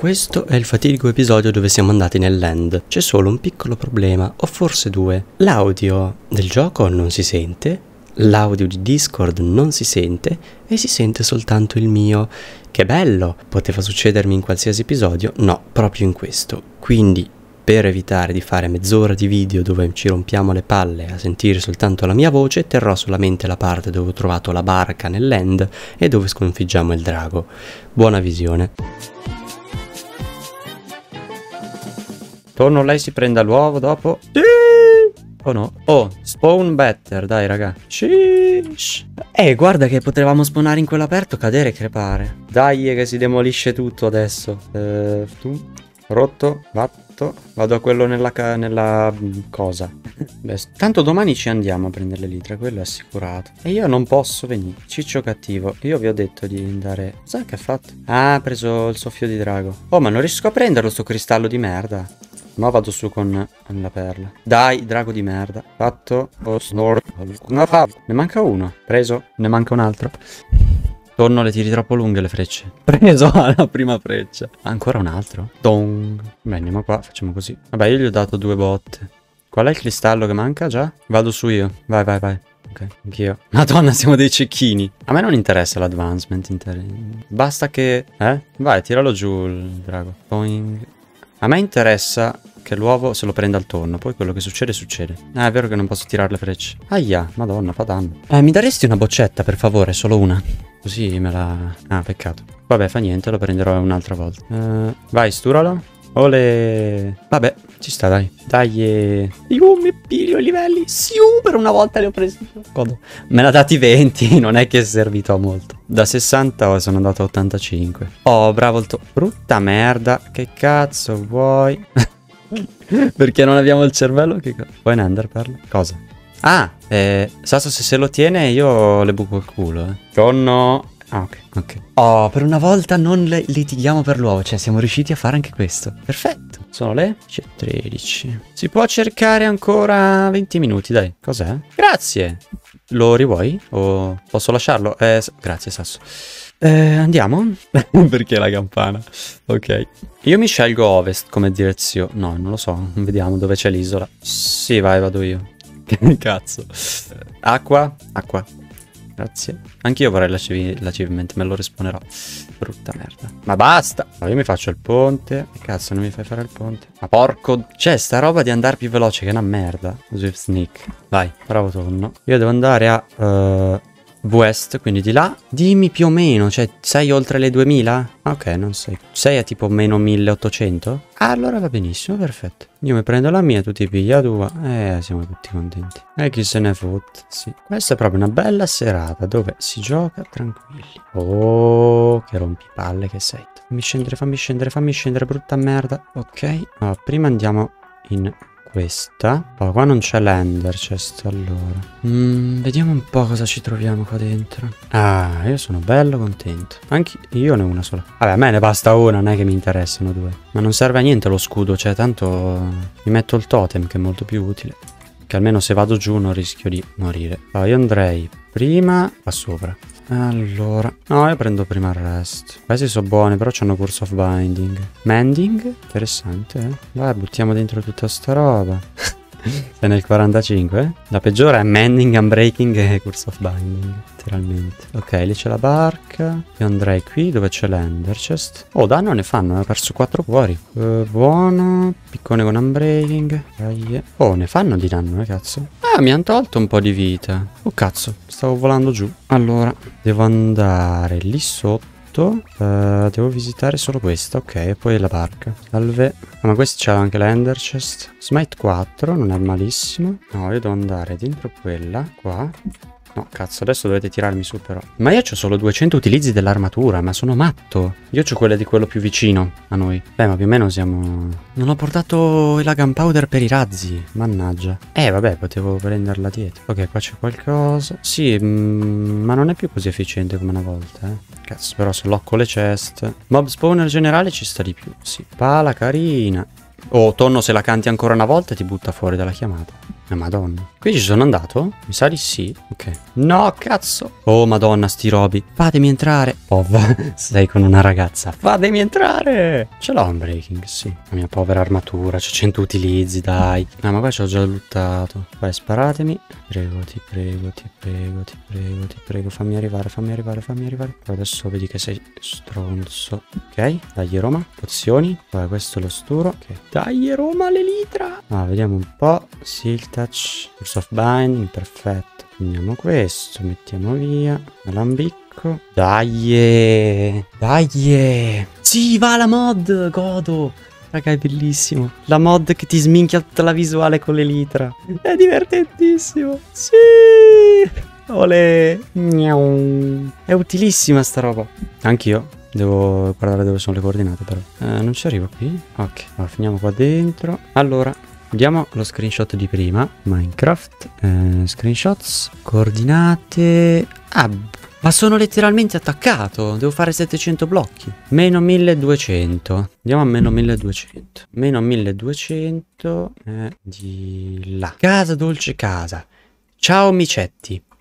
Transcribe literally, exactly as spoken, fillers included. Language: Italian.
Questo è il fatidico episodio dove siamo andati nell'end. C'è solo un piccolo problema, o forse due. L'audio del gioco non si sente, l'audio di Discord non si sente e si sente soltanto il mio. Che bello! Poteva succedermi in qualsiasi episodio? No, proprio in questo. Quindi, per evitare di fare mezz'ora di video dove ci rompiamo le palle a sentire soltanto la mia voce, terrò solamente la parte dove ho trovato la barca nell'end e dove sconfiggiamo il drago. Buona visione. Torno, lei si prenda l'uovo dopo. Sì! Oh no. Oh, spawn better, dai raga. Sheesh. Eh, guarda che potevamo spawnare in quello aperto, cadere e crepare. Dai che si demolisce tutto adesso. Eh, tu? Rotto? Fatto? Vado a quello nella, ca nella cosa. Beh, tanto domani ci andiamo a prendere le litre, quello è assicurato. E io non posso venire. Ciccio cattivo. Io vi ho detto di andare. Sai che ha fatto? Ah, ha preso il soffio di drago. Oh, ma non riesco a prenderlo sto cristallo di merda. Ma vado su con la perla. Dai, drago di merda. Fatto. Oh, snor. No, fa. Ne manca uno. Preso. Ne manca un altro. Torno, le tiri troppo lunghe le frecce. Preso la prima freccia. Ancora un altro. Dong. Beh, andiamo qua, facciamo così. Vabbè, io gli ho dato due botte. Qual è il cristallo che manca già? Vado su io. Vai, vai, vai. Ok, anch'io. Madonna, siamo dei cecchini. A me non interessa l'advancement. Inter... Basta che... Eh? Vai, tiralo giù il drago. Boing. A me interessa che l'uovo se lo prenda al tonno. Poi quello che succede, succede. Ah, è vero che non posso tirare le frecce. Aia, madonna, fa danno. Eh, mi daresti una boccetta, per favore? Solo una. Così me la... Ah, peccato. Vabbè, fa niente, lo prenderò un'altra volta. Uh, vai, sturalo. Ole. Vabbè, ci sta, dai. Dai. E... Io mi piglio i livelli. Siu, per una volta li ho presi. Codo. Me l'ha dati venti, non è che è servito a molto. Da sessanta sono andato a ottantacinque. Oh, bravo il to... Brutta merda. Che cazzo vuoi? Perché non abbiamo il cervello? Che co... Vuoi un enderpearl? Cosa? Ah, eh, Sasso se se lo tiene io le buco il culo, eh. Tonno. Ah, ok, ok. Oh, per una volta non le litighiamo per l'uovo, cioè siamo riusciti a fare anche questo. Perfetto. Sono le tredici. Si può cercare ancora venti minuti, dai. Cos'è? Grazie. Lo rivuoi? O posso lasciarlo? Eh, grazie, Sasso. Eh, andiamo? Perché la campana? Ok. Io mi scelgo ovest come direzione. No, non lo so. Vediamo dove c'è l'isola. Sì, vai, vado io. Che cazzo. Acqua? Acqua. Grazie. Anch'io vorrei l'achievement, me lo risponerò. Brutta merda. Ma basta! No, io mi faccio il ponte. Che cazzo, non mi fai fare il ponte? Ma porco... C'è sta roba di andare più veloce che è una merda. Swift Sneak. Vai, bravo tonno. Io devo andare a... Uh... West, quindi di là. Dimmi più o meno, cioè sei oltre le duemila? Ah, ok, non sei. Sei a tipo meno milleottocento? Ah, allora va benissimo, perfetto. Io mi prendo la mia, tu ti pigli la tua. Eh, siamo tutti contenti. E chi se ne fotte, sì. Questa è proprio una bella serata dove si gioca tranquilli. Oh, che rompipalle che sei. Fammi scendere, fammi scendere, fammi scendere, brutta merda. Ok, allora, prima andiamo in... questa. Oh, qua non c'è l'ender chest, allora. Mm, vediamo un po' cosa ci troviamo qua dentro. Ah, io sono bello contento. Anche io ne ho una sola. Vabbè, a me ne basta una, non è che mi interessano due. Ma non serve a niente lo scudo, cioè tanto mi metto il totem che è molto più utile. Che almeno se vado giù non rischio di morire. Allora, io andrei prima qua sopra. Allora, no, io prendo prima il rest. Questi sono buoni, però c'hanno Curse of Binding. Mending? Interessante, eh. Vai, buttiamo dentro tutta sta roba. Sei nel quarantacinque, eh? La peggiore è Mending, Unbreaking e Curse of Binding. Letteralmente. Ok, lì c'è la barca. Io andrei qui dove c'è l'Ender Chest. Oh, danno ne fanno, ho perso quattro cuori. Uh, buono. Piccone con Unbreaking. Dai. Oh, ne fanno di danno, eh, cazzo. Ah, mi hanno tolto un po' di vita. Oh, cazzo, stavo volando giù. Allora, devo andare lì sotto. Uh, devo visitare solo questa, ok, e poi la barca. Salve. Ah, ma questo c'è anche l'Ender Chest. Smite quattro, non è malissimo. No, io devo andare dentro quella, qua. No, cazzo, adesso dovete tirarmi su però. Ma io ho solo duecento utilizzi dell'armatura, ma sono matto. Io ho quelle di quello più vicino a noi. Beh, ma più o meno siamo... Non ho portato la gunpowder per i razzi, mannaggia. Eh, vabbè, potevo prenderla dietro. Ok, qua c'è qualcosa. Sì, mm, ma non è più così efficiente come una volta, eh. Cazzo, però se locco le chest. Mob spawner generale ci sta di più, sì. Pala carina. Oh, tonno, se la canti ancora una volta ti butta fuori dalla chiamata. Eh, madonna. Qui ci sono andato? Mi sa di sì. Ok. No, cazzo. Oh, madonna, sti robi. Fatemi entrare. Povera. Sei con una ragazza. Fatemi entrare. Ce l'ho un breaking, sì. La mia povera armatura. C'è cento utilizzi, dai. No, ma qua ci ho già buttato. Vai, sparatemi. Prego, ti prego, ti prego, ti prego, ti prego. Fammi arrivare, fammi arrivare, fammi arrivare. Poi adesso vedi che sei stronzo. Ok. Dai, Roma. Pozioni. Poi questo lo sturo. Ok. Dai, Roma, l'elitra. Ah, vediamo un po'. Seal touch. Soft binding, perfetto. Prendiamo questo, mettiamo via. Alambicco. Dai, dai. Sì, va la mod, godo. Raga, è bellissimo. La mod che ti sminchia tutta la visuale con l'elitra. È divertentissimo. Sì. Olè. Miau. È utilissima sta roba. Anch'io. Devo guardare dove sono le coordinate però. Eh, non ci arrivo qui. Ok, allora finiamo qua dentro. Allora, vediamo lo screenshot di prima. Minecraft. Eh, screenshots. Coordinate. Ah, ma sono letteralmente attaccato. Devo fare settecento blocchi. Meno milleduecento. Andiamo a meno milleduecento. Meno milleduecento. Eh, di là. Casa dolce casa. Ciao micetti.